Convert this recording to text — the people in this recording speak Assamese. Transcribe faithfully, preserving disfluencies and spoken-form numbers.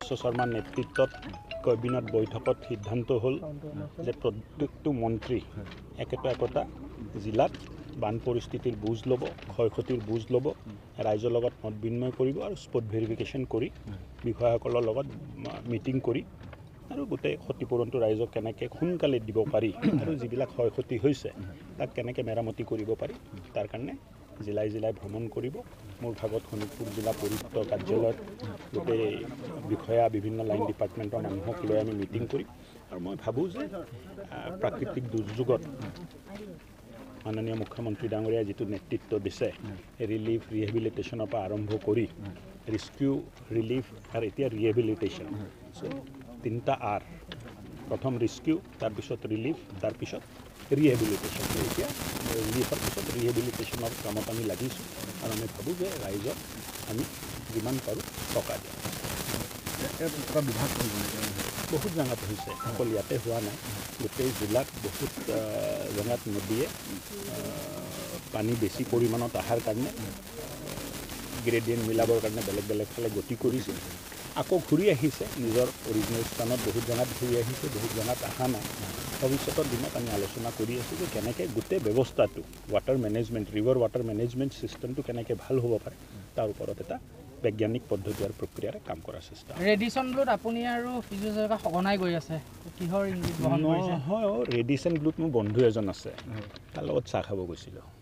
বিশ্ব শৰ্মাৰ নেতৃত্বত কেবিনেট বৈঠকত সিদ্ধান্ত হ'ল যে প্ৰত্যেকটো মন্ত্ৰী একেটা একোটা জিলাত বান পৰিস্থিতিৰ বুজ ল'ব, ক্ষয়ক্ষতিৰ বুজ ল'ব, ৰাইজৰ লগত মত বিনিময় কৰিব আৰু স্পট ভেৰিফিকেশ্যন কৰি বিষয়াসকলৰ লগত মিটিং কৰি আৰু গোটেই ক্ষতিপূৰণটো ৰাইজক কেনেকৈ সোনকালে দিব পাৰি আৰু যিবিলাক ক্ষয়ক্ষতি হৈছে তাক কেনেকৈ মেৰামতি কৰিব পাৰি তাৰ কাৰণে জিলাই জিলাই ভ্ৰমণ কৰিব। মোৰ ভাগত শোণিতপুৰ জিলা পৰিষদ কাৰ্যালয়ত গোটেই বিষয়া বিভিন্ন লাইন ডিপাৰ্টমেণ্টৰ মানুহক লৈ আমি মিটিং কৰিম আৰু মই ভাবোঁ যে প্ৰাকৃতিক দুৰ্যোগত মাননীয় মুখ্যমন্ত্ৰী ডাঙৰীয়াই যিটো নেতৃত্ব দিছে ৰিলিফ ৰিহেবিলিটেশ্যনৰ পৰা আৰম্ভ কৰি ৰেস্কিউ ৰিলিফ আৰু এতিয়া ৰিহেবিলিটেশ্যন চ' তিনিটা আৰ প্ৰথম ৰেস্কিউ তাৰপিছত ৰিলিফ তাৰপিছত ৰিহেবিলিটেশ্যন এতিয়া ৰিলিফৰ পিছত ৰিহেবিলিটেশ্যনৰ কামত আমি লাগিছোঁ আৰু আমি ভাবোঁ যে ৰাইজক আমি যিমান পাৰোঁ টকা দিওঁ। বহুত জেগাত হৈছে, অকল ইয়াতে হোৱা নাই, গোটেই জিলাত বহুত জেগাত নদীয়ে পানী বেছি পৰিমাণত অহাৰ কাৰণে গ্ৰেডিয়েণ্ট মিলাবৰ কাৰণে বেলেগ বেলেগ ফালে গতি কৰিছে, আকৌ ঘূৰি আহিছে নিজৰ অৰিজিনেল স্থানত, বহুত জেগাত ঘূৰি আহিছে, বহুত জেগাত অহা নাই। ভৱিষ্যতৰ দিনত আমি আলোচনা কৰি আছোঁ যে কেনেকৈ গোটেই ব্যৱস্থাটো water management river water management ছিষ্টেমটো কেনেকৈ ভাল হ'ব পাৰে তাৰ ওপৰত এটা বৈজ্ঞানিক পদ্ধতি আৰু প্ৰক্ৰিয়াৰে কাম কৰাৰ চেষ্টা। ৰেডিশ্যন ব্লুত আপুনি আৰু ফিজু জেগা সঘনাই গৈ আছে, কিহৰ ইংগিত বহন কৰিছে? নহয়, ৰেডিশ্যন ব্লুত মোৰ বন্ধু এজন আছে, তাৰ লগত চাহ খাব গৈছিলোঁ।